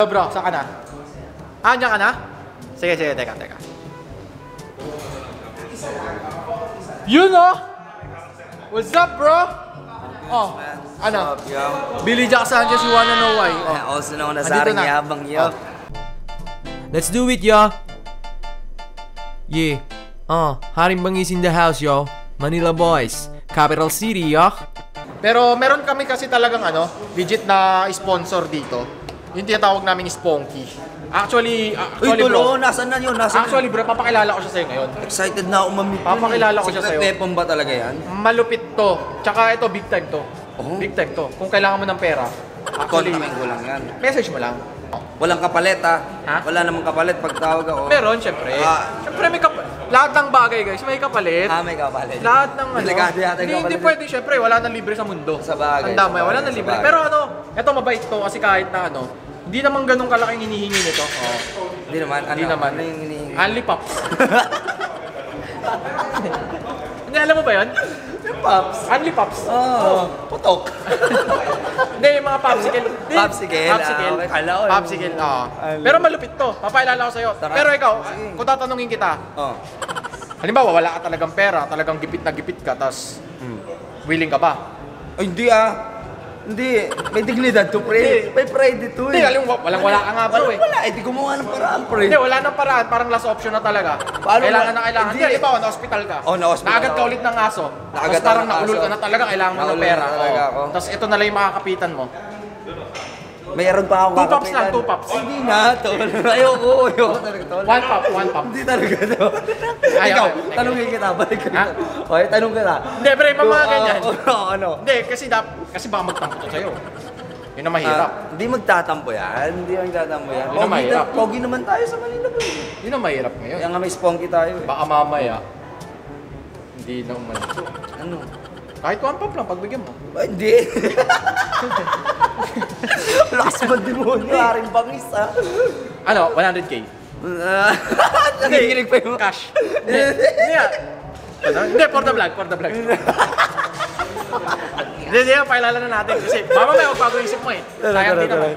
Bro, saan ka na? Ah, andyan ka na? Sige, teka. Yun oh! What's up, bro? Oh, ano? Billy Jack Sanchez, you wanna know why? Oh. Also known as Aring Yabang, yo. Let's do it, yo. Yeah. Haring Bangis in the house, yo. Manila boys. Capital City, yo. Pero meron kami kasi talagang legit na sponsor dito. Yung tinatawag namin is Ponky. Actually bro. Nasaan na yun? Actually, bro, papakilala ko siya sa'yo ngayon. Excited na ako mamit. Papakilala ko siya sa'yo. Secret weapon ba talaga yan? Malupit to. Tsaka ito, big time to. Oh. Big time to. Kung kailangan mo ng pera, actually, Kontakin ko lang yan. message mo lang. Walang kapalit ha? Ha? Wala namang kapalit pag tawag ako. Meron, syempre. Syempre, may lahat ng bagay, guys, may kapalit. May kapalit. Lahat ng Delikado yata yung Hindi kapalit. pwede, syempre, wala nang libre sa mundo. Sa bagay, Tanda mo, sa bagay, wala nang sa libre. bagay. Pero ito mabait to kasi kahit na hindi naman ganun kalaking hinihingi nito. Hindi naman. Hindi naman. Ano yung hinihingi? Only Pops. Hindi, alam mo ba yun? Yung Pops. Only Pops. Putok. Hindi, yung mga popsicle. Popsicle? Popsicle. Okay, kala ko. Popsicle, Pero malupit to. Papakilala ko sa'yo. Tara. Pero ikaw, Sige. kung tatanungin kita, halimbawa, wala ka talagang pera, talagang gipit na gipit ka, tas willing ka ba? Ay, hindi Hindi. May dignidad to, pre. May pride ito Hindi, alam mo, wala ka nga bro eh. Wala. Di gumawa ng paraan, pre. Hindi, wala nang paraan. Parang last option na talaga. Paano Kailangan ba? na kailangan. Hindi. Hindi, halimbawa, na-hospital ka. Na-hospital Naagad ka ako. ulit ng aso. Naagad Tapos ako parang ng naulol aso. ka na talaga, kailangan mo ng Naulol pera. na talaga ako. Tapos ito na lang yung makakapitan mo. Mayroon pa akong 2 pops lang, 2 pops. Hindi na, tol. Ayoko talaga, tol. 1 pop, 1 pop. Hindi talaga, tol. Ayaw. Ikaw, tanongin kita, balik ka Ha? dito. Okay, tanong kita. Hindi, pero yung mga ganyan. Ano? Hindi, kasi baka magtampo ko sa'yo. Yun ang mahirap. Hindi magtatampo yan. Hindi magtatampo yan. Yun ang mahirap. Pogi naman tayo sa Manila, bro. Yun ang mahirap ngayon. Kaya nga may spunky tayo eh. Baka mamaya, hindi na umanito. Ano? Kahit 1 pop lang, pagbigyan mo. Ay, hindi. Lakas mo demonyo, Aring Bangis, ha? 100K. Nakikinig pa yung... Cash. Hindi ah. Hindi, for the vlog. Hindi, pakilala na natin. Kasi baka may magbago isip mo eh. Sayang din naman.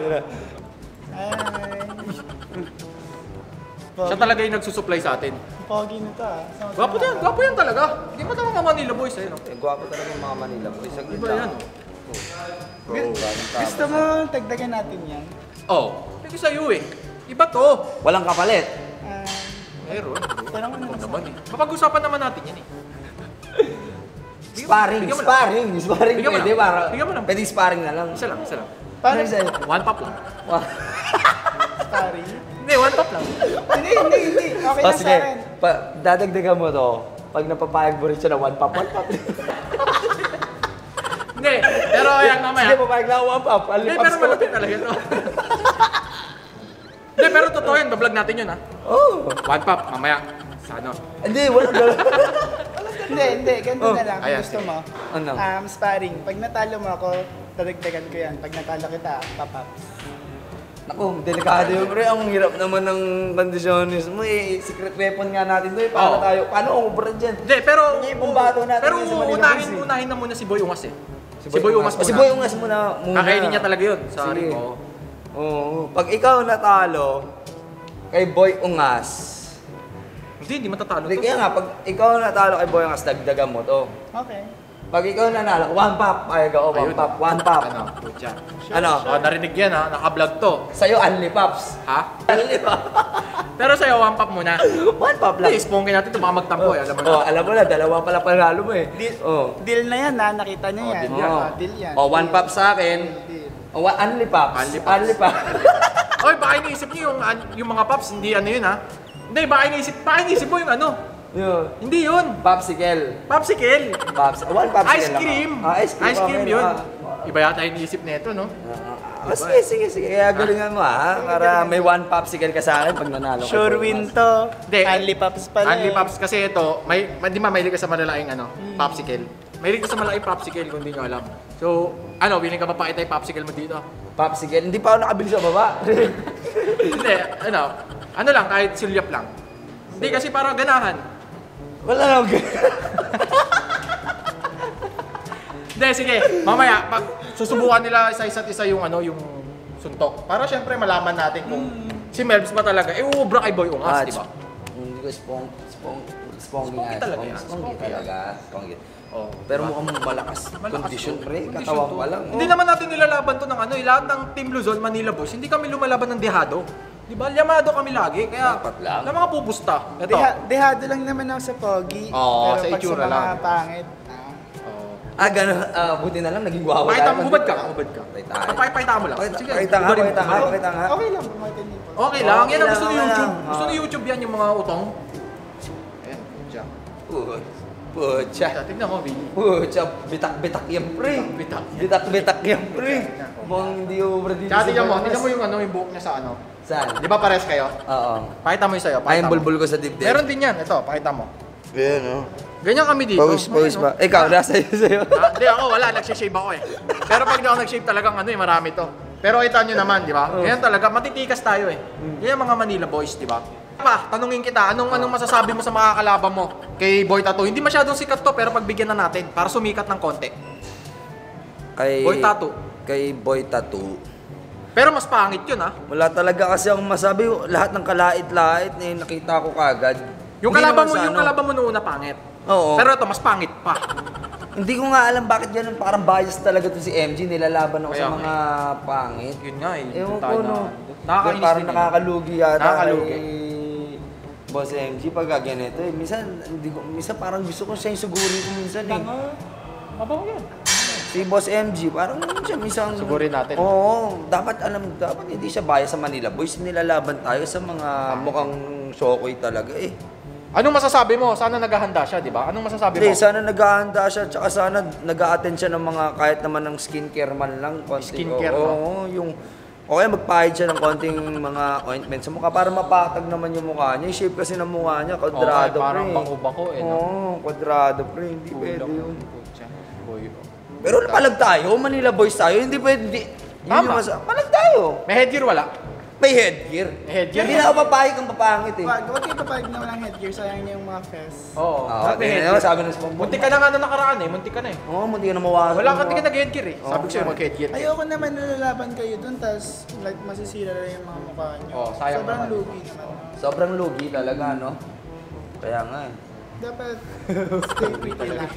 Siya talaga yung nagsusupply sa atin. Pogi na to Gwapo yan talaga. Hindi mo tama mga Manila boys eh, no? Gwapo talaga yung mga Manila boys. Iba yan. Bro, Gusto mo tagdagan natin yan? Hindi sa'yo eh. Iba to. Walang kapalit. Meron. Tanong mo na Naman eh. Papag-usapan naman natin yan eh. Sparring Bigyan mo lang. Sparring Bigyan mo pwede lang. para. Bigyan mo lang. Pwede sparring na lang. Isa lang. Paano Ano sa'yo? 1 pop lang. Sorry. Hindi, 1 pop lang. Hindi. Okay na sa Sige, akin. dadagdagan mo to. Pag napapayag mo rin siya na 1 pop. Hindi, pero ayan mamaya. Sige, papayag na 1 pop. Hindi, pero malapit talaga ito. Hindi, pero totoo yun. Bablog natin yun ha. Oh. 1 pop, mamaya. Sa ano? Hindi, wala. Hindi. Ganito na lang. Ayan, Gusto sige. mo? Ano? Sparring. Pag natalo mo ako, dadagdagan ko yan. Pag natalo kita, papap. Naku, delikado yun. Pre, ang hirap naman ng kondisyonis mo eh. Secret weapon nga natin to eh. Paano Oo. tayo? Paano ang ubra dyan? Hindi, pero... Yung ibang bato natin Pero yung sa Manila Boys, eh. unahin na muna si Boy Ungas eh. Si Boy Ungas muna. Si Boy Ungas muna. Kakainin niya talaga yun. Sige. Sorry po. Oo. Pag ikaw natalo, kay Boy Ungas. Hindi matatalo Hindi, to. kaya nga, pag ikaw natalo kay Boy Ungas, dagdagan mo to. Okay. Pag ikaw nanalo, 1 pop. Ay, go, 1 Ayun. pop. 1 pop. Ano? Pucha. Ano? Narinig yan ha. Naka-vlog to. Sa'yo, only pops. Ha? Only pop. Pero sa'yo, 1 pop muna. 1 pop lang. Hindi, spongkin natin ito. Baka magtampo eh. Alam mo na. Oh, alam mo na, dalawa pala panalo mo eh. Oh. Deal na yan ha. Nakita niyo yan. deal yan. Deal yan. Oh, 1 pop sa akin. Deal. Oh, only pops. Only pops. Only pops. Oy, baka iniisip niyo yung mga pops, hindi ano yun ha. Hindi, baka iniisip mo yung ano. Yun. Hindi yun. Popsicle. Popsicle. Pops. 1 popsicle Ice lang. cream. Ice cream. Ice cream okay, yun. ah. Iba yata yung iniisip nito, no? Sige. Kaya galingan mo ha. Para may 1 popsicle ka sa akin pag nanalo ka. Sure win to. Hindi. Only Pops pala. Only Pops kasi ito, di ba mahilig ka sa malalaking popsicle? Mahilig ka sa malaking popsicle kung di nyo alam. So, willing ka ba pakita yung popsicle mo dito? Popsicle. Hindi pa ako nakabili sa baba. Hindi, ano lang, kahit silyap lang. Hindi kasi para ganahan. Wala na ako. Hindi, sige, mamaya, pag susubukan nila isa-isa't isa yung suntok. Para syempre malaman natin kung si Melbs ba talaga, ubra kay Boy Ungas, di ba? Hindi ko spongy nga. talaga yan. Spongy talaga. Spongy. Oh, Pero mukhang malakas condition, pre. Katawan pa lang. Hindi naman natin nilalaban to ng ano, lahat ng Team Luzon, Manila Boys, hindi kami lumalaban ng dehado. Di ba? Yamado kami lagi, kaya Dapat lang. na mga pupusta. Ito. Dehado lang naman ako sa pogi. Oo, pero sa pag itsura sa mga lang. pangit, Gano'n. Buti na lang, naging guwapo Pakita mo, hubad ka. Pakita mo lang. Pakita Sige, nga, ibarin mo. pakita nga. okay lang, pumatin din po. Okay lang, yan ang Okay gusto ni lang, YouTube. okay Gusto lang. ni YouTube yan, yung mga utong. Ayan, Pucha. tignan mo, Billy. Pucha, bitak-bitak yan, pre. Bitak. Bitak-bitak yan, pre. Bang hindi obra dito Tsaka tignan mo Batangas. yung ano, yung buhok niya sa ano. Saan? Di ba pares kayo? Oo. Pakita mo yung sa'yo. Ay, pakita yung mo. bulbul ko sa dibdib. Meron din yan. Ito, pakita mo. Ayan, oh. Ganyan kami dito. Pawis Ayun, ba? Ikaw, nasa sa'yo. Hindi ako, wala. Nagsishave ako eh. Pero pag di ako nag-shave talagang ano eh, marami to. Pero kita nyo naman, di ba? Ganyan talaga, matitikas tayo eh. Ganyan mga Manila Boys, di ba? Pa, tanungin kita, anong masasabi mo sa mga kalaban mo kay Boy Tattoo? Hindi masyadong sikat to, pero pagbigyan na natin para sumikat ng konti. Boy Tattoo. Kay Boy Tattoo. Pero mas pangit yun ha. Wala talaga kasi akong masabi, lahat ng kalait-lait na nakita ko kagad. Yung Hindi kalaban naman mo, sa yung ano. kalaban mo noon na pangit. Oo. Pero ito, mas pangit pa. Hindi ko nga alam bakit ganun, parang bias talaga to si MG, nilalaban ako Kaya sa nga mga pangit. Yun nga eh. Ewan tayo ko, no. Nakakainis Parang din eh. nakakalugi yata Nakakalugi. kay Boss MG pag ganito eh. Minsan parang gusto ko siya yung sugurin ko minsan eh. Mabaho yan. Si Boss MG, parang siya minsan... Sugurin natin. Oo, dapat hindi siya bias sa Manila Boys. Nilalaban tayo sa mga mukhang shokoy talaga eh. Anong masasabi mo? Sana naghahanda siya, di ba? Anong masasabi Hindi, mo? sana nag-aahanda siya, tsaka sana nag-a-attend siya ng mga kahit naman ng skincare man lang. Skincare, Oo, yung... Okay, magpahid siya ng konting mga ointment sa mukha para mapatag naman yung mukha niya. Yung shape kasi ng mukha niya, kwadrado, Okay, parang pre. bako-bako eh, no? Oo, kwadrado, pre. Hindi pwede yun. Boy. Pero palag tayo, Manila Boys tayo, hindi pwede. Tama. Palag tayo. May headgear wala? May headgear. May headgear? Hindi na ako papayag ang papangit eh. Huwag kayo papayag na walang headgear, sayang niya yung mga fest. Oo. Oo, Dapat may tingnan headgear. mo, sabi ng SpongeBob. Muntik ka na nga na nakaraan eh. Muntik ka na eh. Oo, munti ka na mawasan. Wala ka tingin nag-headgear eh. Sabi ko sa'yo mag-headgear. Ayoko naman nalalaban kayo dun, tas like masisira na yung mga mukha niyo. Sayang Sobrang naman. lugi naman. Sobrang lugi talaga, no? Kaya nga eh. Dapat stay pretty lang.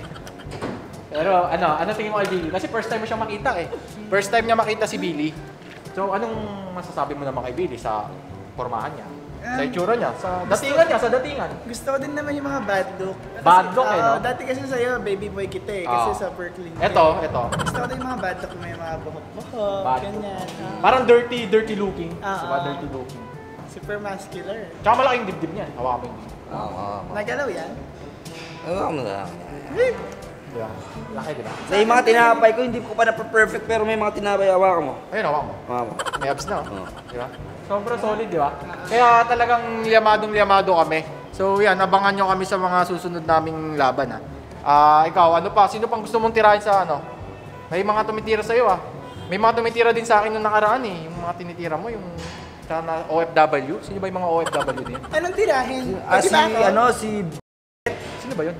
Pero ano tingin mo kay Billy? Kasi first time mo siya makita eh. First time niya makita si Billy. So anong masasabi mo naman kay Billy sa pormahan niya? Sa itsura niya? Sa datingan? Gusto ko din naman yung mga bad look. Bad look eh, no? Dati kasi sa'yo, baby boy kita eh. Kasi sa Perkling. Ito. Gusto ko din yung mga bad look, may mga buhok-buhok, Bad ganyan. Parang dirty looking. Ah, Diba? ah. Dirty looking. Super muscular. Tsaka malaking dibdib niya. Hawakan mo yung dibdib. Oo. Nagalaw yan? Ewan mo na. Diba? Laki, diba? Sa yung mga tinapay ko, hindi ko pa na-perfect pero may mga tinapay, hawakan mo. Ayun, hawakan mo. Mama. May abs na. Oo. Diba? Sobrang solid, di ba? Kaya talagang liyamadong-liyamado kami. So yan, abangan nyo kami sa mga susunod naming laban ha. Ikaw, ano pa? Sino pang gusto mong tirahin sa ano? May mga tumitira sa'yo ah. May mga tumitira din sa akin nung nakaraan eh. Yung mga tinitira mo, yung sana OFW. Sino ba yung mga OFW din? Anong tirahin? Ah, Pwede ba ako? si... Sino ba yun?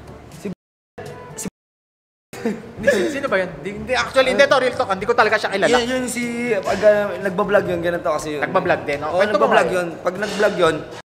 Sino ba yun? Actually, hindi to, real talk. Hindi ko talaga siya kilala. Yun si... Pag nagbablog yun, ganito kasi yun. Nagbablog din, no? Oo, Kwento mo nagbablog nga. yun. Pag nag-vlog yun,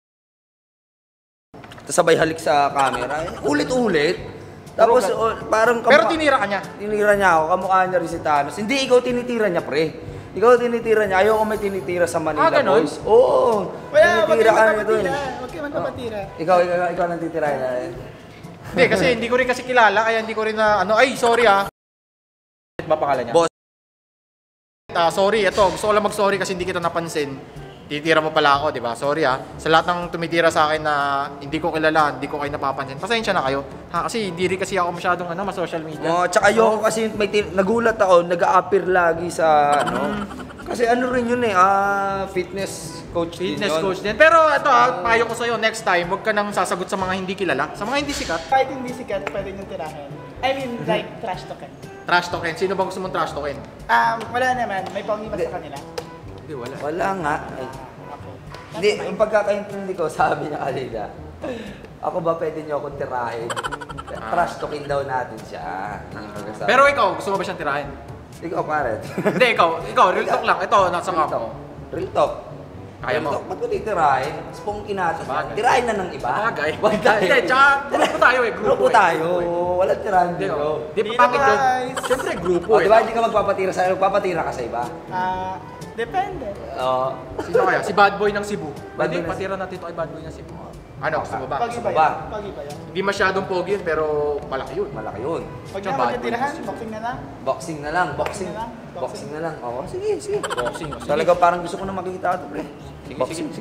tapos sabay halik sa camera, ulit-ulit. Tapos parang... Pero tinira ka niya. Tinira niya ako, kamukha niya rin si Thanos. Hindi, ikaw tinitira niya, pre. Ikaw tinitira niya. Ayoko may tinitira sa Manila ganon? Boys. Oo. Wala, huwag Tinitira kayo ka nito magpapatira. eh. Huwag kayo magpapatira. Ikaw nang titirahin na rin. Hindi, kasi hindi ko rin kasi kilala. Kaya hindi ko rin na... Ay, sorry ah. Ba pangalan niya? Boss. Sorry, ito. Gusto ko lang mag-sorry kasi hindi kita napansin. Titira mo pala ako, di ba? Sorry sa lahat ng tumitira sa akin na hindi ko kilala, hindi ko kayo napapansin. Pasensya na kayo. Kasi hindi rin kasi ako masyadong ma-social media. Tsaka yung kasi nagulat ako, nag-a-appear lagi sa Kasi ano rin yun fitness coach din Fitness yun. coach din. Pero ito payo ko sa'yo, next time, huwag ka nang sasagot sa mga hindi kilala. Sa mga hindi sikat. Kahit hindi sikat, pwede nyo tirahin. I mean, like, trash talkin. Trash talkin. Sino ba gusto mong trash talkin? Wala naman. May pogi ba sa kanila? Hindi, wala. Wala nga. Ay. Okay. Hindi, yung pagkakaintindi ko, sabi niya kanina, ako ba pwede niyo akong tirahin? Trash talking daw natin siya. Yung pagkasabi. Pero ikaw, gusto mo ba siyang tirahin? Ikaw, pare. Hindi, ikaw, real talk lang. Ito, nasa Real ako. talk. Real talk. Kaya mo. Real talk, ba't mo titirahin? Spong kinatos. Bagay. Tirahin na ng iba. Bagay. Wag tayo. Hindi, tsaka grupo tayo eh. Grupo tayo. Walang tirahin Hindi, dito. oh. Di pa bakit yun? Guys. Siyempre, grupo O, eh. di ba hindi ka magpapatira sa magpapatira ka sa iba? Depende. Oo. Sino kaya? Si Bad Boy ng Cebu. Bad Pwede, Boy ng patira natin ito kay Bad Boy ng Cebu. Ano, gusto mo ba? Pag iba ba? yan. Pag iba yan. Hindi masyadong pogi yun, pero malaki yun. Malaki yun. Pag Tsaka na bad magtitirahan, boy. boxing na lang. Boxing na lang. Boxing. na lang. Boxing na lang. Oo, sige, sige. Boxing. Talaga parang gusto ko na makikita ito, pre. Sige, Boxing. sige.